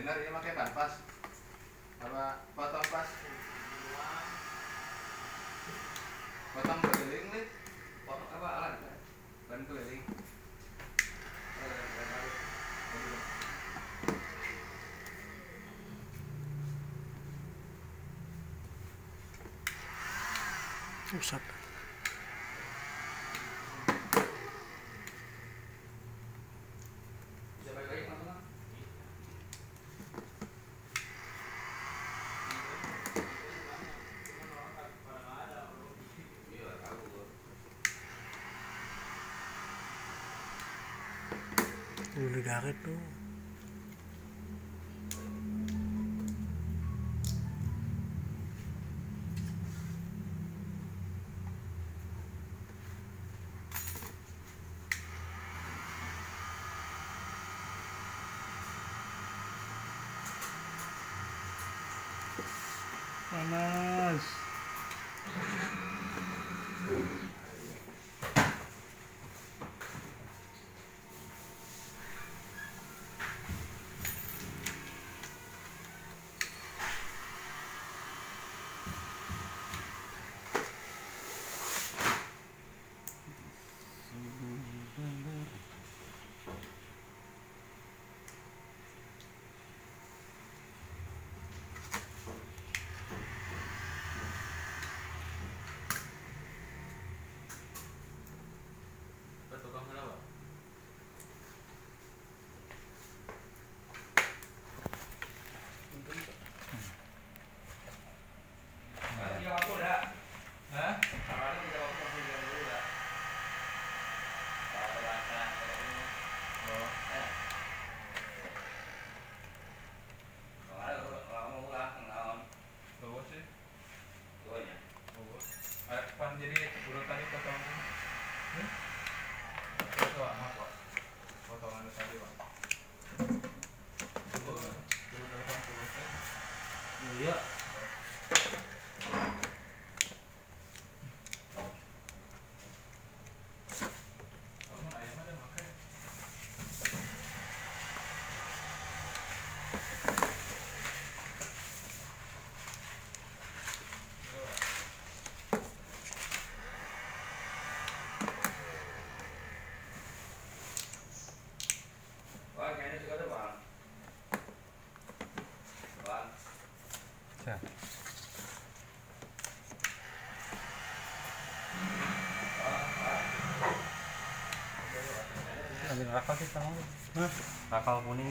bener ini pakai kanvas apa potong pas potong keliling nih potong apa alat ban keliling pusat. Udah garet tuh. Panas. jadi urutan ini potong potongan tadi pak iya ambil rakal sih sama rakal kuning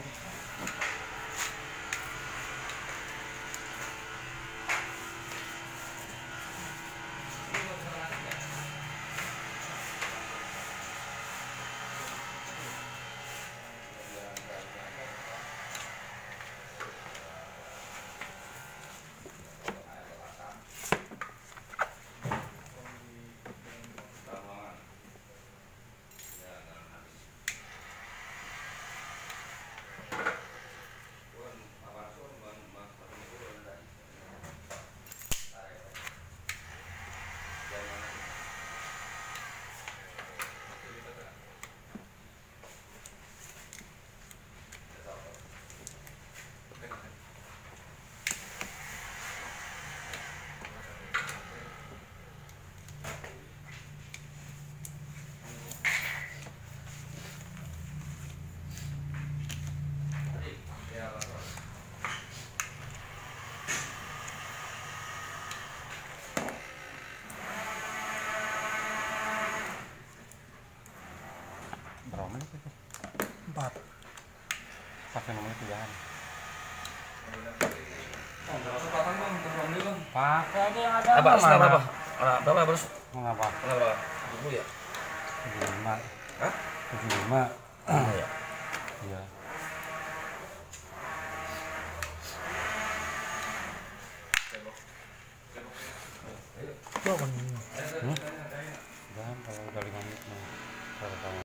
berapa menit itu? 4 pakai nomornya 3-an pakai aja yang ada berapa? Berapa bos? Mengapa? Berapa? 70 ya? 75 Hah? 75 Ya. iya Tuh kan. Jangan kalau udah 5 menit mah